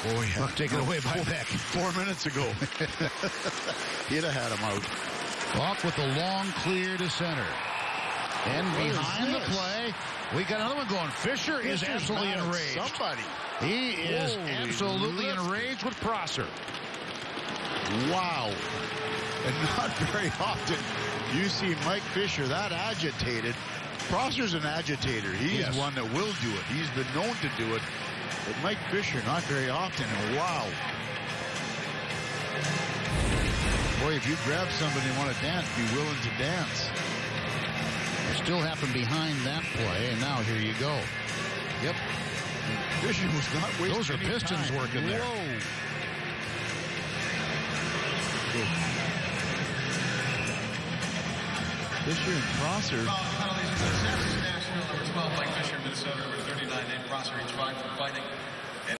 Oh, yeah. Taken away by Beck. 4 minutes ago. He'd have had him out. Off with the long clear to center. And behind the play, we got another one going. Fisher is absolutely enraged. Somebody. He is absolutely enraged with Prosser. Wow. And not very often you see Mike Fisher that agitated. Prosser's an agitator. He's one that will do it. He's been known to do it. But Mike Fisher, not very often. And wow. Boy, if you grab somebody and want to dance, be willing to dance. It still happened behind that play, and now here you go. Yep. Fisher was not wasting Those are Pistons time. working there. Whoa. Fisher and Prosser. Penalties for Nashville, number 12, Mike Fisher, Minnesota, number 39, Nate Prosser, each 5 for fighting.